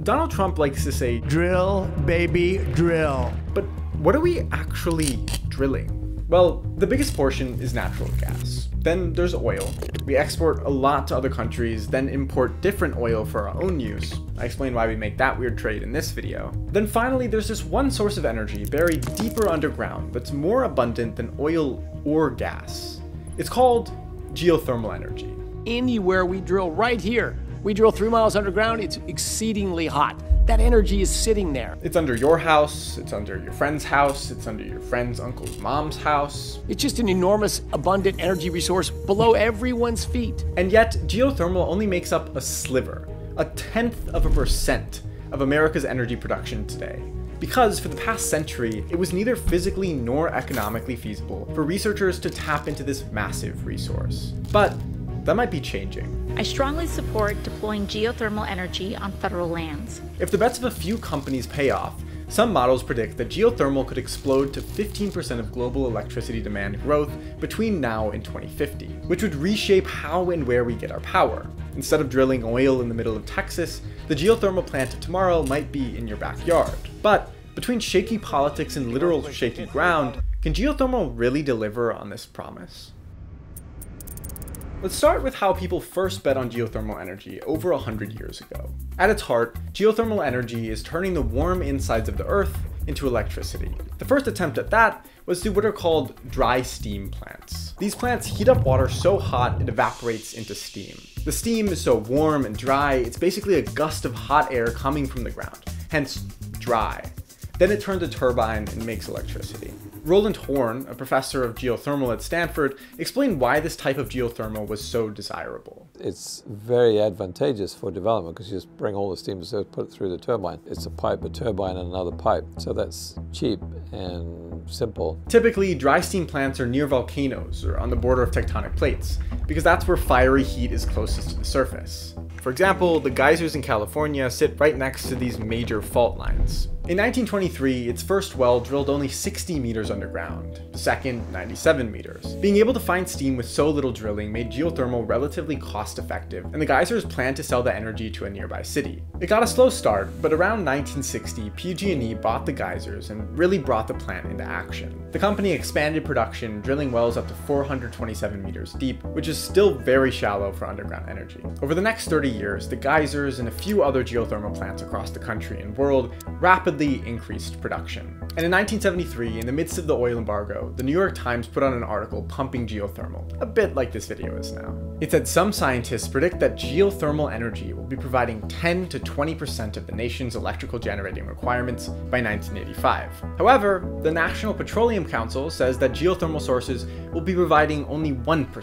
Donald Trump likes to say, drill, baby, drill. but what are we actually drilling? Well, the biggest portion is natural gas. Then there's oil. We export a lot to other countries, then import different oil for our own use. I explain why we make that weird trade in this video. Then finally, there's this one source of energy buried deeper underground that's more abundant than oil or gas. It's called geothermal energy. Anywhere we drill, right here, we drill 3 miles underground, it's exceedingly hot. That energy is sitting there. It's under your house, it's under your friend's house, it's under your friend's uncle's mom's house. It's just an enormous, abundant energy resource below everyone's feet. And yet, geothermal only makes up a sliver, 0.1% of America's energy production today. Because for the past century, it was neither physically nor economically feasible for researchers to tap into this massive resource. But that might be changing. I strongly support deploying geothermal energy on federal lands. If the bets of a few companies pay off, some models predict that geothermal could explode to 15% of global electricity demand growth between now and 2050, which would reshape how and where we get our power. Instead of drilling oil in the middle of Texas, the geothermal plant of tomorrow might be in your backyard. But between shaky politics and literal shaky ground, can geothermal really deliver on this promise? Let's start with how people first bet on geothermal energy over 100 years ago. At its heart, geothermal energy is turning the warm insides of the earth into electricity. The first attempt at that was through what are called dry steam plants. These plants heat up water so hot it evaporates into steam. The steam is so warm and dry, it's basically a gust of hot air coming from the ground, hence dry. Then it turns a turbine and makes electricity. Roland Horn, a professor of geothermal at Stanford, explained why this type of geothermal was so desirable. It's very advantageous for development because you just bring all the steam to put it through the turbine. It's a pipe, a turbine, and another pipe. So that's cheap and simple. Typically, dry steam plants are near volcanoes or on the border of tectonic plates, because that's where fiery heat is closest to the surface. For example, the geysers in California sit right next to these major fault lines. In 1923, its first well drilled only 60 meters underground, the second 97 meters. Being able to find steam with so little drilling made geothermal relatively cost-effective, and the geysers planned to sell the energy to a nearby city. It got a slow start, but around 1960, PG&E bought the geysers and really brought the plant into action. The company expanded production, drilling wells up to 427 meters deep, which is still very shallow for underground energy. Over the next 30 years, the geysers and a few other geothermal plants across the country and world rapidly increased production. And in 1973, in the midst of the oil embargo, the New York Times put out an article pumping geothermal, a bit like this video is now. It said some scientists predict that geothermal energy will be providing 10 to 20% of the nation's electrical generating requirements by 1985. However, the National Petroleum Council says that geothermal sources will be providing only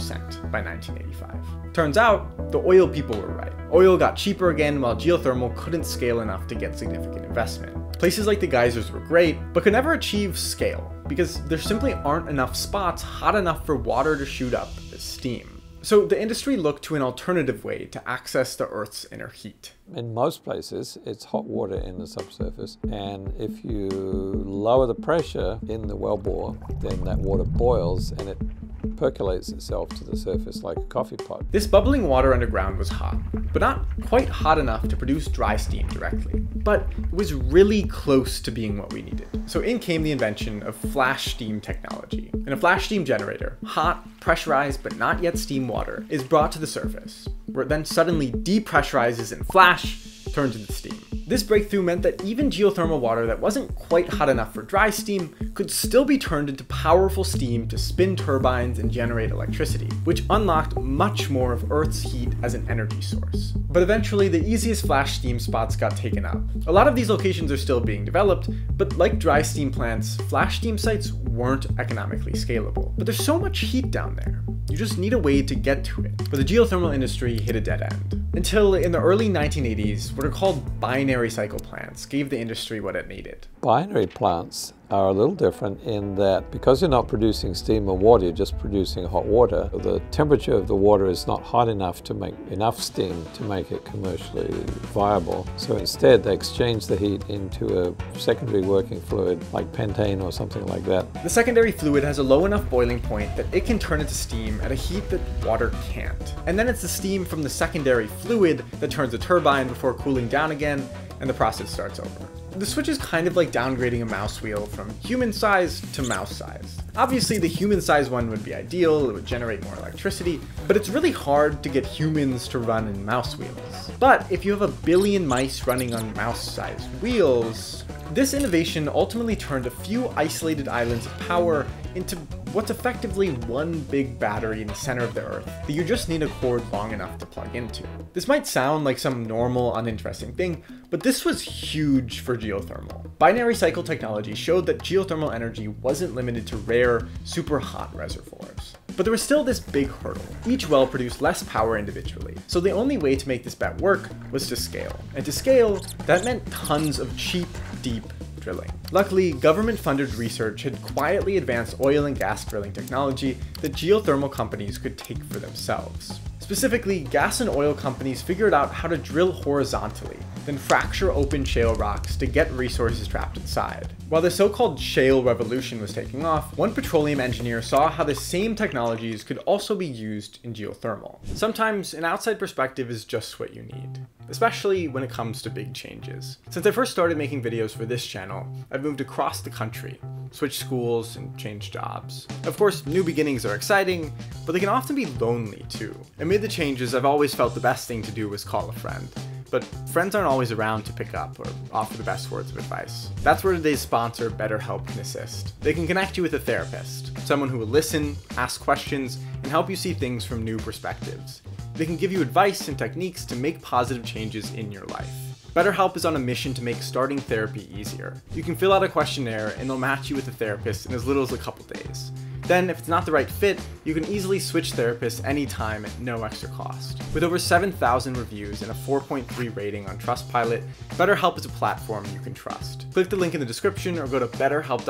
1% by 1985. Turns out, the oil people were right. Oil got cheaper again while geothermal couldn't scale enough to get significant investment. Places like the geysers were great, but could never achieve scale, because there simply aren't enough spots hot enough for water to shoot up as steam. So the industry looked to an alternative way to access the Earth's inner heat. In most places, it's hot water in the subsurface, and if you lower the pressure in the wellbore, then that water boils and it percolates itself to the surface like a coffee pot. This bubbling water underground was hot, but not quite hot enough to produce dry steam directly. But it was really close to being what we needed. So in came the invention of flash steam technology. In a flash steam generator, hot, pressurized but not yet steam water is brought to the surface, where it then suddenly depressurizes and flash turns into steam. This breakthrough meant that even geothermal water that wasn't quite hot enough for dry steam could still be turned into powerful steam to spin turbines and generate electricity, which unlocked much more of Earth's heat as an energy source. But eventually, the easiest flash steam spots got taken up. A lot of these locations are still being developed, but like dry steam plants, flash steam sites weren't economically scalable. But there's so much heat down there. You just need a way to get to it. But the geothermal industry hit a dead end. Until in the early 1980s, what are called binary cycle plants gave the industry what it needed. Binary plants are a little different in that because you're not producing steam or water, you're just producing hot water. The temperature of the water is not hot enough to make enough steam to make it commercially viable. So instead, they exchange the heat into a secondary working fluid like pentane or something like that. The secondary fluid has a low enough boiling point that it can turn into steam at a heat that water can't. And then it's the steam from the secondary fluid that turns the turbine before cooling down again and the process starts over. The switch is kind of like downgrading a mouse wheel from human size to mouse size. Obviously, the human size one would be ideal, it would generate more electricity, but it's really hard to get humans to run in mouse wheels. But if you have a billion mice running on mouse-sized wheels, this innovation ultimately turned a few isolated islands of power into what's effectively one big battery in the center of the Earth that you just need a cord long enough to plug into. This might sound like some normal, uninteresting thing, but this was huge for geothermal. Binary cycle technology showed that geothermal energy wasn't limited to rare, super hot reservoirs. But there was still this big hurdle. Each well produced less power individually, so the only way to make this bet work was to scale. And to scale, that meant tons of cheap, deep drilling. Luckily, government-funded research had quietly advanced oil and gas drilling technology that geothermal companies could take for themselves. Specifically, gas and oil companies figured out how to drill horizontally, then fracture open shale rocks to get resources trapped inside. While the so-called shale revolution was taking off, one petroleum engineer saw how the same technologies could also be used in geothermal. Sometimes an outside perspective is just what you need, especially when it comes to big changes. Since I first started making videos for this channel, I've moved across the country, switched schools, and changed jobs. Of course, new beginnings are exciting, but they can often be lonely too. Amid the changes, I've always felt the best thing to do was call a friend. But friends aren't always around to pick up or offer the best words of advice. That's where today's sponsor, BetterHelp, can assist. They can connect you with a therapist, someone who will listen, ask questions, and help you see things from new perspectives. They can give you advice and techniques to make positive changes in your life. BetterHelp is on a mission to make starting therapy easier. You can fill out a questionnaire and they'll match you with a therapist in as little as a couple days. Then, if it's not the right fit, you can easily switch therapists anytime at no extra cost. With over 7,000 reviews and a 4.3 rating on Trustpilot, BetterHelp is a platform you can trust. Click the link in the description or go to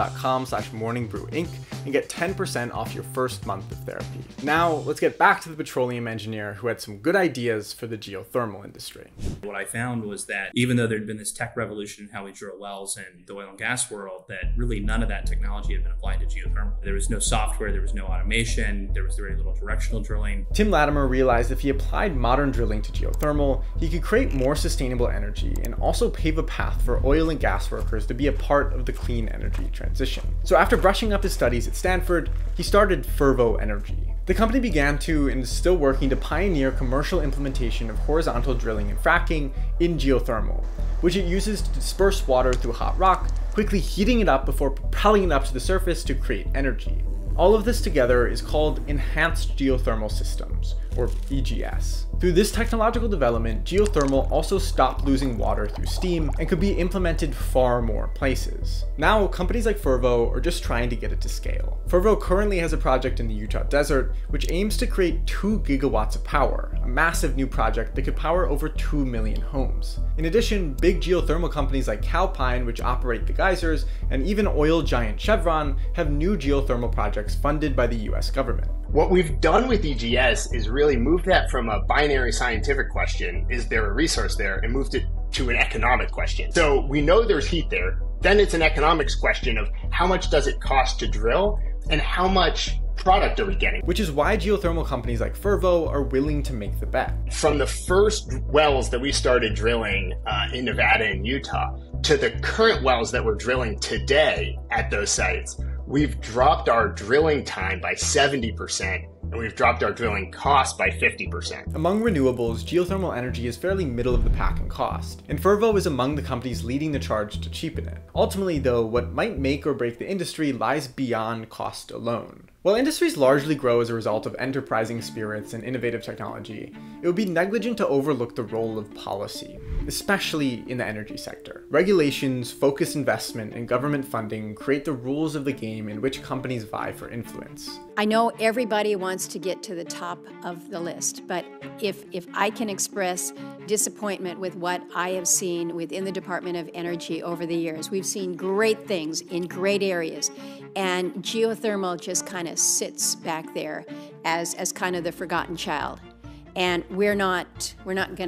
betterhelp.com/morningbrewinc and get 10% off your first month of therapy. Now, let's get back to the petroleum engineer who had some good ideas for the geothermal industry. What I found was that even though there'd been this tech revolution in how we drill wells in the oil and gas world, that really none of that technology had been applied to geothermal. There was no software, there was no automation, there was very little directional drilling. Tim Latimer realized if he applied modern drilling to geothermal, he could create more sustainable energy and also pave a path for oil and gas workers to be a part of the clean energy transition. So after brushing up his studies at Stanford, he started Fervo Energy. The company began to, and is still working to pioneer commercial implementation of horizontal drilling and fracking in geothermal, which it uses to disperse water through hot rock, quickly heating it up before propelling it up to the surface to create energy. All of this together is called Enhanced Geothermal Systems, or EGS. Through this technological development, geothermal also stopped losing water through steam and could be implemented far more places. Now, companies like Fervo are just trying to get it to scale. Fervo currently has a project in the Utah desert, which aims to create 2 gigawatts of power, a massive new project that could power over 2 million homes. In addition, big geothermal companies like Calpine, which operate the geysers, and even oil giant Chevron have new geothermal projects funded by the US government. What we've done with EGS is really moved that from a binary scientific question, is there a resource there, and moved it to an economic question. So we know there's heat there, then it's an economics question of how much does it cost to drill, and how much product are we getting? Which is why geothermal companies like Fervo are willing to make the bet. From the first wells that we started drilling in Nevada and Utah, to the current wells that we're drilling today at those sites, we've dropped our drilling time by 70%, and we've dropped our drilling cost by 50%. Among renewables, geothermal energy is fairly middle of the pack in cost, and Fervo is among the companies leading the charge to cheapen it. Ultimately though, what might make or break the industry lies beyond cost alone. While industries largely grow as a result of enterprising spirits and innovative technology, it would be negligent to overlook the role of policy, especially in the energy sector. Regulations, focused investment, and government funding create the rules of the game in which companies vie for influence. I know everybody wants to get to the top of the list, but if I can express disappointment with what I have seen within the Department of Energy over the years, we've seen great things in great areas, and geothermal just kind of sits back there as kind of the forgotten child. And we're not going to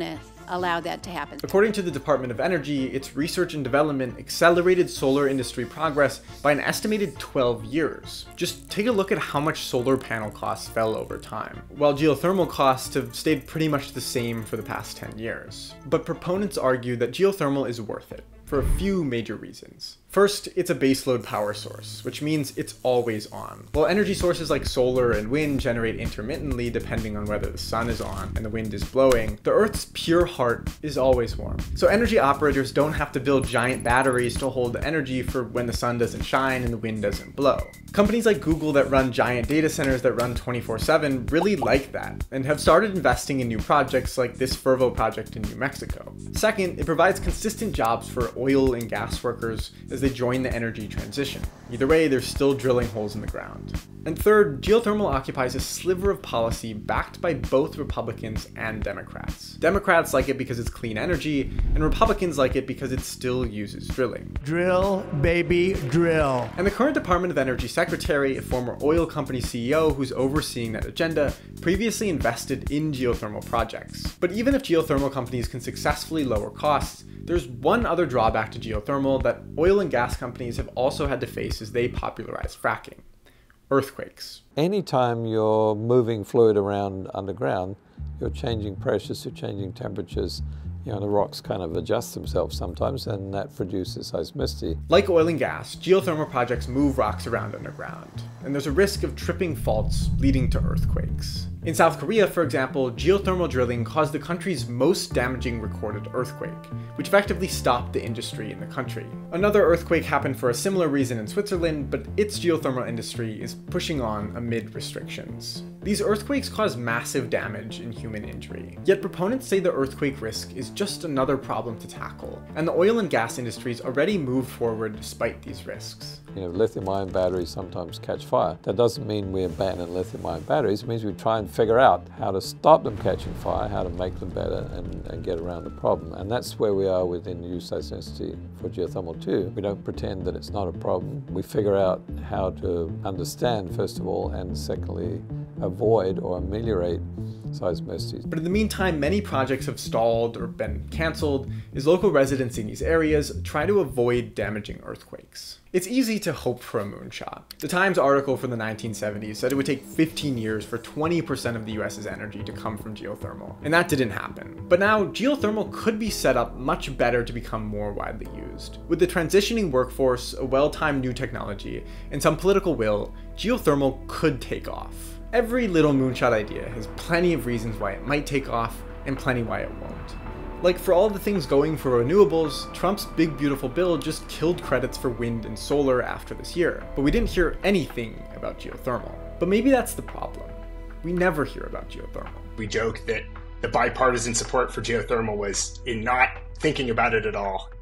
allowed that to happen. According to the Department of Energy, its research and development accelerated solar industry progress by an estimated 12 years. Just take a look at how much solar panel costs fell over time, while geothermal costs have stayed pretty much the same for the past 10 years. But proponents argue that geothermal is worth it, for a few major reasons. First, it's a baseload power source, which means it's always on. While energy sources like solar and wind generate intermittently depending on whether the sun is on and the wind is blowing, the Earth's pure heart is always warm. So energy operators don't have to build giant batteries to hold the energy for when the sun doesn't shine and the wind doesn't blow. Companies like Google that run giant data centers that run 24/7 really like that, and have started investing in new projects like this Fervo project in New Mexico. Second, it provides consistent jobs for oil and gas workers as they join the energy transition. Either way, they're still drilling holes in the ground. And third, geothermal occupies a sliver of policy backed by both Republicans and Democrats. Democrats like it because it's clean energy, and Republicans like it because it still uses drilling. Drill, baby, drill. And the current Department of Energy Secretary, a former oil company CEO who's overseeing that agenda, previously invested in geothermal projects. But even if geothermal companies can successfully lower costs, there's one other drawback to geothermal that oil and gas companies have also had to face as they popularize fracking: earthquakes. Anytime you're moving fluid around underground, you're changing pressures, you're changing temperatures. You know, the rocks kind of adjust themselves sometimes, and that produces seismicity. Like oil and gas, geothermal projects move rocks around underground, and there's a risk of tripping faults leading to earthquakes. In South Korea, for example, geothermal drilling caused the country's most damaging recorded earthquake, which effectively stopped the industry in the country. Another earthquake happened for a similar reason in Switzerland, but its geothermal industry is pushing on amid restrictions. These earthquakes cause massive damage and human injury, yet proponents say the earthquake risk is just another problem to tackle, and the oil and gas industries already moved forward despite these risks. You know, lithium-ion batteries sometimes catch fire. That doesn't mean we abandon lithium-ion batteries. It means we try and figure out how to stop them catching fire, how to make them better, and get around the problem. And that's where we are within use seismicity for geothermal too. We don't pretend that it's not a problem. We figure out how to understand, first of all, and secondly, avoid or ameliorate seismicity. But in the meantime, many projects have stalled or been cancelled as local residents in these areas try to avoid damaging earthquakes. It's easy to hope for a moonshot. The Times article from the 1970s said it would take 15 years for 20% of the US's energy to come from geothermal, and that didn't happen. But now, geothermal could be set up much better to become more widely used. With the transitioning workforce, a well-timed new technology, and some political will, geothermal could take off. Every little moonshot idea has plenty of reasons why it might take off, and plenty why it won't. Like, for all the things going for renewables, Trump's big beautiful bill just killed credits for wind and solar after this year, but we didn't hear anything about geothermal. But maybe that's the problem. We never hear about geothermal. We joke that the bipartisan support for geothermal was in not thinking about it at all.